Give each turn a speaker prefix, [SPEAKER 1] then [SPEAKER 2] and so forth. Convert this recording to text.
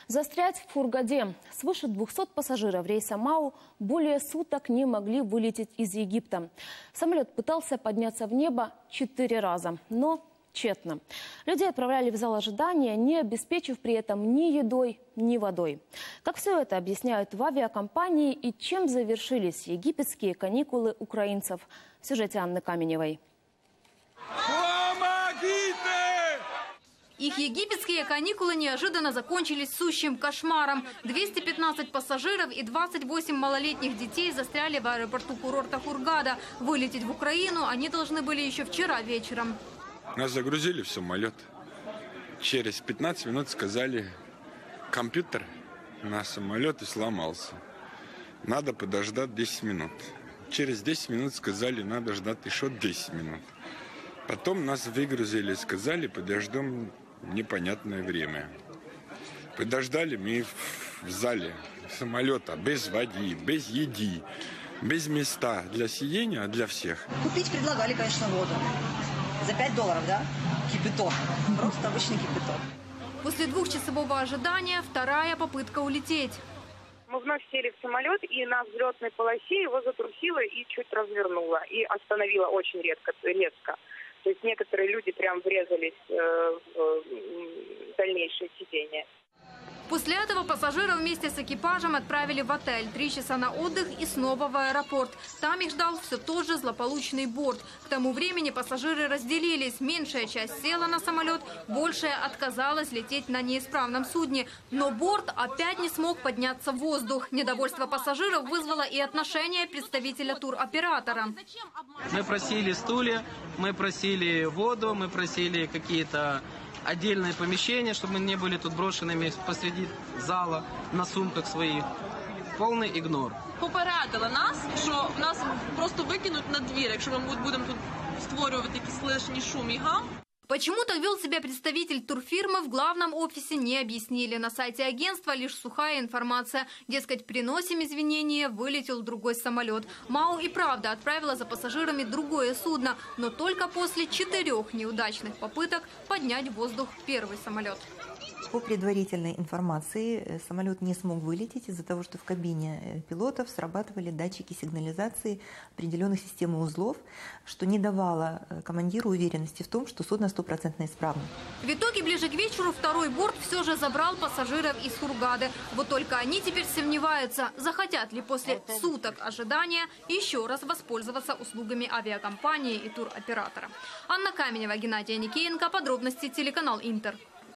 [SPEAKER 1] Застрять в Хургаде. Свыше 200 пассажиров рейса МАУ более суток не могли вылететь из Египта. Самолет пытался подняться в небо 4 раза, но тщетно. Людей отправляли в зал ожидания, не обеспечив при этом ни едой, ни водой. Как все это объясняют в авиакомпании и чем завершились египетские каникулы украинцев? В сюжете Анны Каменевой.
[SPEAKER 2] Их египетские каникулы неожиданно закончились сущим кошмаром. 215 пассажиров и 28 малолетних детей застряли в аэропорту курорта Хургада. Вылететь в Украину они должны были еще вчера вечером.
[SPEAKER 3] Нас загрузили в самолет. Через 15 минут сказали, компьютер на самолете сломался. Надо подождать 10 минут. Через 10 минут сказали, надо ждать еще 10 минут. Потом нас выгрузили, сказали, подождем непонятное время. Подождали мы в зале самолета, без воды, без еды, без места для сидения, для всех.
[SPEAKER 4] Купить предлагали, конечно, воду. За $5, да? Кипяток. Просто обычный кипяток.
[SPEAKER 2] После двухчасового ожидания вторая попытка улететь.
[SPEAKER 5] Мы вновь сели в самолет, и на взлетной полосе его затрусило и чуть развернуло. И остановило очень резко. То есть некоторые люди прям врезались в дальнейшее сидение.
[SPEAKER 2] После этого пассажиров вместе с экипажем отправили в отель. 3 часа на отдых и снова в аэропорт. Там их ждал все тот же злополучный борт. К тому времени пассажиры разделились. Меньшая часть села на самолет, большая отказалась лететь на неисправном судне. Но борт опять не смог подняться в воздух. Недовольство пассажиров вызвало и отношение представителя туроператора.
[SPEAKER 6] Мы просили стулья, мы просили воду, мы просили какие-то отдельное помещение, чтобы мы не были тут брошенными посреди зала на сумках своих. Повний ігнор.
[SPEAKER 7] Попередили нас, що нас просто викинуть на двір, якщо ми будемо тут створювати якийсь лишній шум і гам.
[SPEAKER 2] Почему так вел себя представитель турфирмы, в главном офисе не объяснили. На сайте агентства лишь сухая информация. Дескать, приносим извинения, вылетел другой самолет. МАУ и правда отправила за пассажирами другое судно, но только после 4 неудачных попыток поднять в воздух первый самолет.
[SPEAKER 8] По предварительной информации, самолет не смог вылететь из-за того, что в кабине пилотов срабатывали датчики сигнализации определенных систем и узлов, что не давало командиру уверенности в том, что судно 100% исправно.
[SPEAKER 2] В итоге ближе к вечеру второй борт все же забрал пассажиров из Хургады. Вот только они теперь сомневаются, захотят ли после суток ожидания еще раз воспользоваться услугами авиакомпании и туроператора. Анна Каменева, Геннадий Аникеенко. Подробности телеканал Интер.